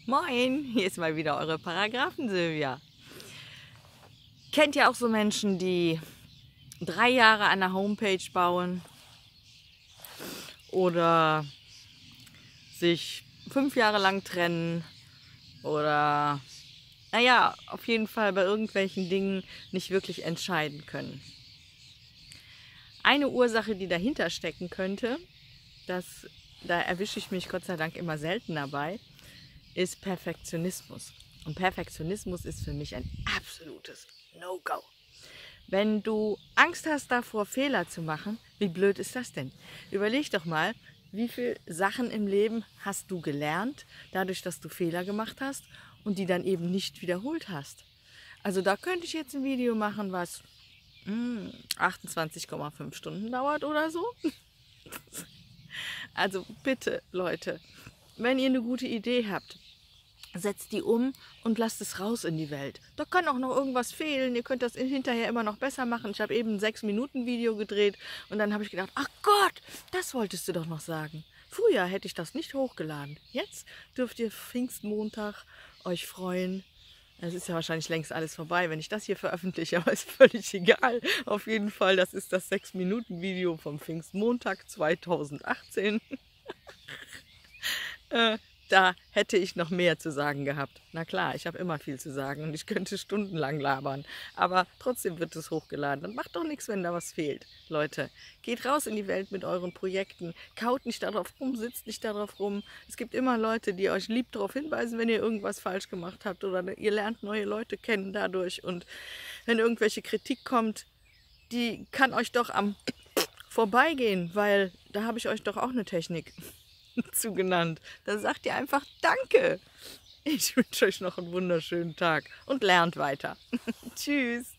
Moin, hier ist mal wieder eure Paragraphen-Silvia. Kennt ihr auch so Menschen, die 3 Jahre an der Homepage bauen oder sich 5 Jahre lang trennen oder naja, auf jeden Fall bei irgendwelchen Dingen nicht wirklich entscheiden können? Eine Ursache, die dahinter stecken könnte, da erwische ich mich Gott sei Dank immer selten dabei, ist Perfektionismus. Und Perfektionismus ist für mich ein absolutes No-Go. Wenn du Angst hast davor, Fehler zu machen, wie blöd ist das denn? Überleg doch mal, wie viele Sachen im Leben hast du gelernt, dadurch, dass du Fehler gemacht hast und die dann eben nicht wiederholt hast. Also da könnte ich jetzt ein Video machen, was 28,5 Stunden dauert oder so. Also bitte, Leute, wenn ihr eine gute Idee habt, setzt die um und lasst es raus in die Welt. Da kann auch noch irgendwas fehlen. Ihr könnt das hinterher immer noch besser machen. Ich habe eben ein 6-Minuten-Video gedreht und dann habe ich gedacht, ach Gott, das wolltest du doch noch sagen. Früher hätte ich das nicht hochgeladen. Jetzt dürft ihr Pfingstmontag euch freuen. Es ist ja wahrscheinlich längst alles vorbei, wenn ich das hier veröffentliche, aber ist völlig egal. Auf jeden Fall, das ist das 6-Minuten-Video vom Pfingstmontag 2018. Da hätte ich noch mehr zu sagen gehabt. Na klar, ich habe immer viel zu sagen und ich könnte stundenlang labern. Aber trotzdem wird es hochgeladen. Und macht doch nichts, wenn da was fehlt. Leute, geht raus in die Welt mit euren Projekten. Kaut nicht darauf rum, sitzt nicht darauf rum. Es gibt immer Leute, die euch lieb darauf hinweisen, wenn ihr irgendwas falsch gemacht habt. Oder ihr lernt neue Leute kennen dadurch. Und wenn irgendwelche Kritik kommt, die kann euch doch am vorbeigehen, weil da habe ich euch doch auch eine Technik zugenannt. Dann sagt ihr einfach Danke. Ich wünsche euch noch einen wunderschönen Tag und lernt weiter. Tschüss.